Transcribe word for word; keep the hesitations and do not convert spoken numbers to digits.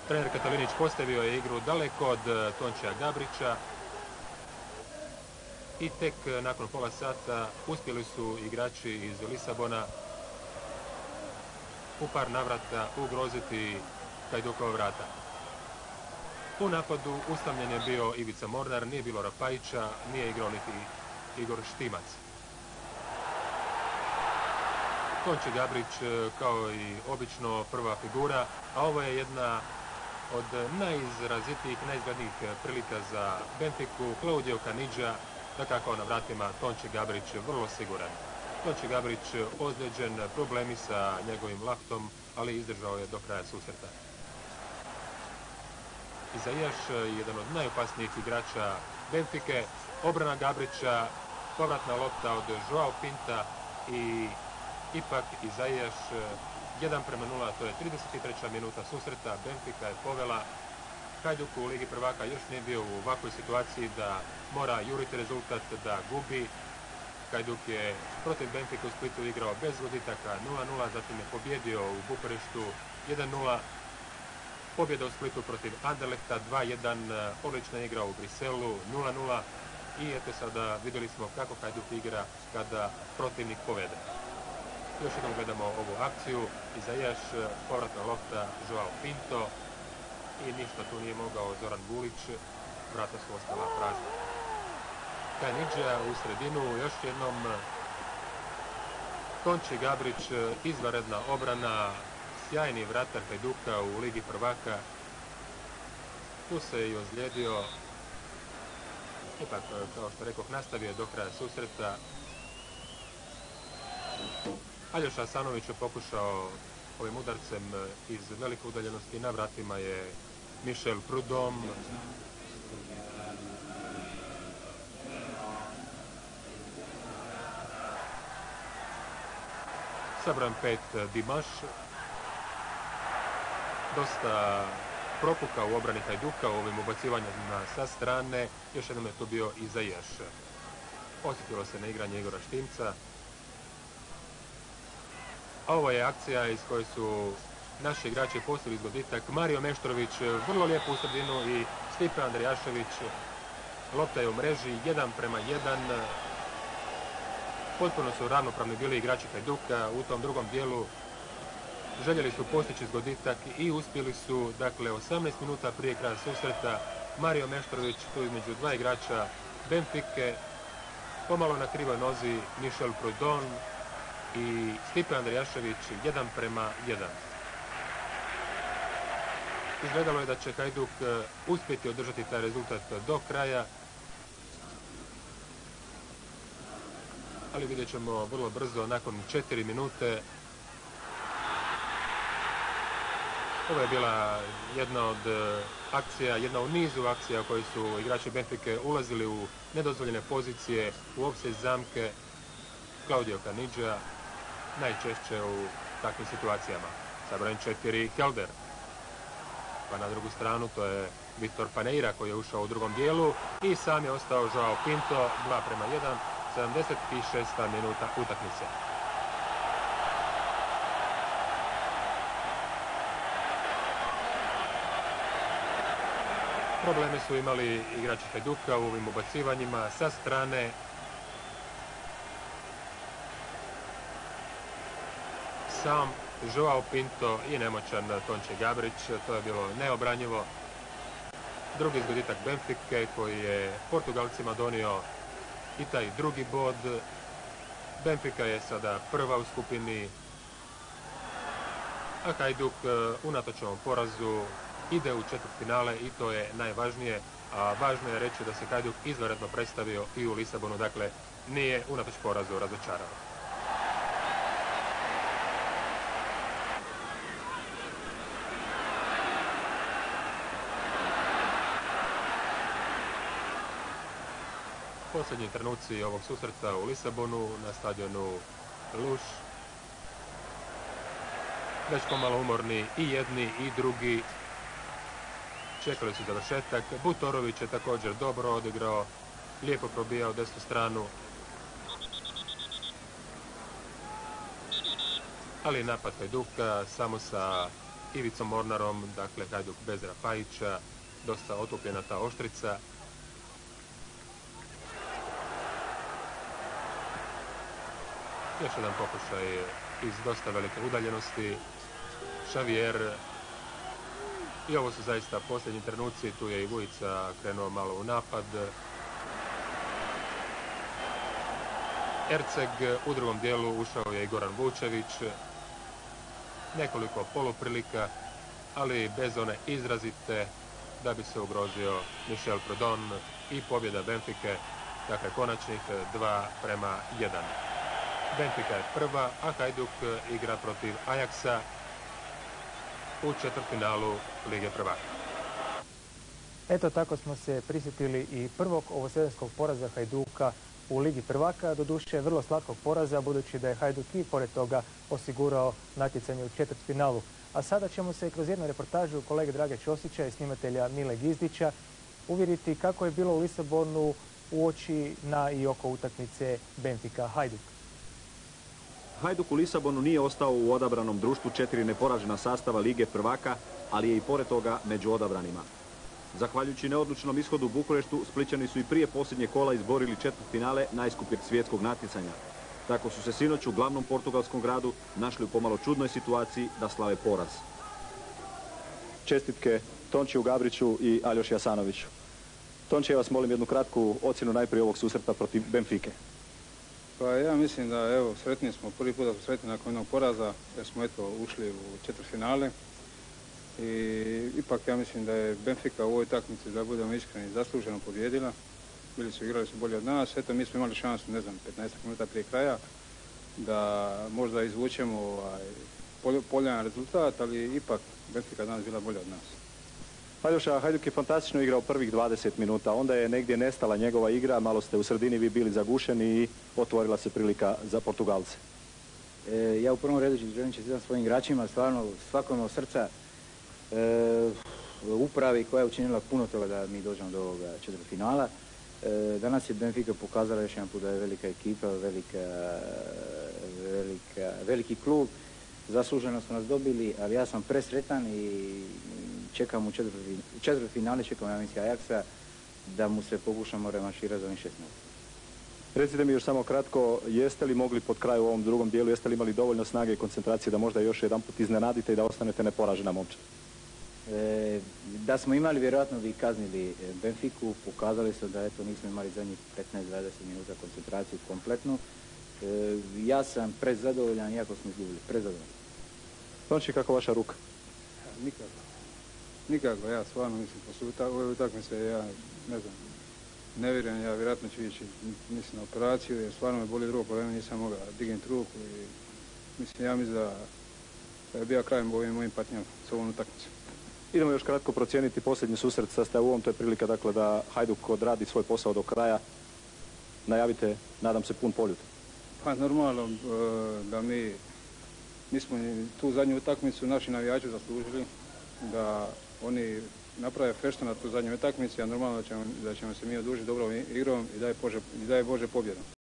Trener Katalinić postavio je igru daleko od Tončija Gabrića i tek nakon pola sata uspjeli su igrači iz Lisabona u par navrata ugroziti Hajdukova vrata. U napadu usamljen je bio Ivica Mornar, nije bilo Rapajića, nije igrao niti Igor Štimac. Tonči Gabrić kao i obično prva figura, a ovo je jedna od najizrazitijih, najizglednijih prilika za Benfiku. Claudio Caniggia, dakako na vratima Tonči Gabrić vrlo siguran. Tonči Gabrić ozlijeđen, problemi sa njegovim laktom, ali izdržao je do kraja susreta. Izajaš, jedan od najopasnijih igrača Benfike, obrana Gabrića, povratna lopta od Joao Pinta i ipak Izajaš jedan prema nula, to je trideset treća minuta susreta. Benfika je povela. Hajduk u Ligi prvaka još nije bio u ovakvoj situaciji da mora juriti rezultat, da gubi. Hajduk je protiv Benfike u Splitu igrao bez gubitaka nula nula, zatim je pobjedio u Bukureštu jedan nula. Pobjeda u Splitu protiv Anderlechta dva jedan, odlična igra u Briselu nula nula i eto sada vidjeli smo kako Hajduk igra kada protivnik povede. Još jednom gledamo ovu akciju, Izajaš, povratna lopta Joao Pinto i ništa tu nije mogao Zoran Gulić, vrata su ostala prazna. Caniggia u sredinu, još jednom Tonči Gabrić, izvanredna obrana, sjajni vratar Hajduka u Ligi prvaka. Tu se i ozlijedio. Ipak, kao što rekoh, nastavio do kraja susreta. Aljoša Asanović je pokušao ovim udarcem iz velike udaljenosti. Na vratima je Michel Prudhomme. Sa brojem pet Dimaš. Dosta propuka u obrani Hajduka u ovim ubacivanjima sa strane. Još jednom je tu bio Izajaš. Osjetilo se na igranje Igora Štimca. A ovo je akcija iz koje su naši igrači postigli zgoditak. Mario Meštorović vrlo lijepo u sredinu i Stipe Andrijašević. Lopta je u mreži, jedan prema jedan. Potpuno su ravnopravni bili igrači Hajduka u tom drugom dijelu. Željeli su postići zgoditak i uspjeli su, dakle, osamnaest minuta prije kraja susreta. Mario Meštorović tu između dva igrača Benfike, pomalo na krivoj nozi Michel Prudhomme i Stipe Andrijašević jedan prema jedan. Izgledalo je da će Hajduk uspjeti održati taj rezultat do kraja, ali vidjet ćemo vrlo brzo nakon četiri minute. Ovo je bila jedna od akcija, jedna u nizu akcija koji su igrači Benfike ulazili u nedozvoljene pozicije, u ofsajd zamke. Claudio Caniggia najčešće u takvim situacijama. Sa brojem četiri Helder. Pa na drugu stranu to je Vitor Paneira koji je ušao u drugom dijelu i sam je ostao Joao Pinto, dva prema jedan, sedamdeset šesta minuta utakmice. Probleme su imali igrači Hajduka u ovim ubacivanjima sa strane. Sam Joao Pinto i nemoćan Tonči Gabrić, to je bilo neobranjivo. Drugi zgoditak Benfike koji je Portugalcima donio i taj drugi bod. Benfika je sada prva u skupini, a Hajduk unatoč ovom porazu ide u četvrtfinale i to je najvažnije, a važno je reći da se Hajduk izvanredno predstavio i u Lisabonu, dakle nije unatoč porazu razočarao. Posljednji trenuci ovog susreta u Lisabonu na stadionu Luš. Već pomalo umorni i jedni i drugi. Čekali su završetak. Butorović je također dobro odigrao, lijepo probijao desnu stranu. Ali napad Hajduka samo sa Ivicom Mornarom, dakle Hajduk bez Rapajića, dosta otupljena ta oštrica. Još jedan pokušaj iz dosta velike udaljenosti. Xavier. I ovo su zaista posljednji trenuci, tu je i Vujica krenuo malo u napad. Erceg, u drugom dijelu ušao je i Goran Vučević. Nekoliko poluprilika, ali bez one izrazite da bi se ugrozio Michel Prudhomme i pobjeda Benfike, dakle konačnih dva prema jedan. Benfika je prva, a Hajduk igra protiv Ajaxa u četvrtfinalu Lige prvaka. Eto, tako smo se prisjetili i prvog ovosezonskog poraza Hajduka u Ligi prvaka, doduše vrlo slatkog poraza, budući da je Hajduk i pored toga osigurao natjecanje u četvrtfinalu. A sada ćemo se kroz jednu reportažu kolege Drage Ćosića i snimatelja Mile Gizdića uvjeriti kako je bilo u Lisabonu uoči na i oko utakmice Benfika-Hajduk. Hajduk u Lisabonu nije ostao u odabranom društvu četiri neporažena sastava Lige prvaka, ali je i pored toga među odabranima. Zahvaljujući neodlučnom ishodu u Bukureštu, Splićani su i prije posljednje kola izborili četvrtfinale najskupljeg svjetskog natjecanja. Tako su se sinoć u glavnom portugalskom gradu našli u pomalo čudnoj situaciji da slave poraz. Čestitke Tončiju Gabriću i Aljoši Jasanoviću. Tonči, ja vas molim jednu kratku ocjenu najprije ovog susreta protiv Benfike. Pa ja mislim da, evo, sretni smo, prvi put da smo sretni nakon jednog poraza, jer smo, eto, ušli u četvrtfinale. I ipak ja mislim da je Benfika u ovoj utakmici, da budemo iskreni, zasluženo pobjedila. Bili su, igrali su bolje od nas. Eto, mi smo imali šansu, ne znam, petnaest minuta prije kraja, da možda izvučemo ovaj, poljan rezultat, ali ipak Benfika danas bila bolja od nas. Aljoša, Hajduk je fantastično igrao prvih dvadeset minuta, onda je negdje nestala njegova igra, malo ste u sredini vi bili zagušeni i otvorila se prilika za Portugalce. E, ja u prvom redu želim čestitam svojim igračima, stvarno svakom od srca e, upravi koja je učinila puno toga da mi dođemo do ovoga četvrtfinala. E, danas je Benfica pokazala još jedan put da je velika ekipa, velika, velika, veliki klub. Zasluženo su nas dobili, ali ja sam presretan i čekam u četvrtfinale, čekam ja mislim Ajaxa, da mu se pokušamo revanširati za ovih šesnaest. Recite mi još samo kratko, jeste li mogli pod kraju u ovom drugom dijelu, jeste li imali dovoljno snage i koncentracije da možda još jedan put iznenadite i da ostanete neporažena momčad? E, da smo imali, vjerojatno bi kaznili Benfiku, pokazali su da eto nismo imali zadnjih petnaest do dvadeset minuta koncentraciju kompletnu. E, ja sam prezadovoljan, iako smo izgubili, prezadovoljan. Tonči, kako vaša ruka? Nikako. Nikako, ja stvarno mislim, posle ove utakmice, ja ne znam, ne vjerujem, ja vjerojatno ću ići, mislim, na operaciju, jer stvarno me boli drugo koljeno, nisam mogao dignuti ruku i mislim, ja mislim da je bio kraj ovim mojim patnjama s ovom utakmicom. Idemo još kratko procijeniti posljednji susret sa Steaua, to je prilika dakle da Hajduk odradi svoj posao do kraja. Najavite, nadam se, pun poljut. Pa normalno da mi, mi smo tu zadnju utakmicu naši navijači zaslužili, da oni naprave feštu na tu zadnju utakmici, a normalno da ćemo, da ćemo se mi odužiti dobrom igrom i daj Bože, daj Bože pobjedu.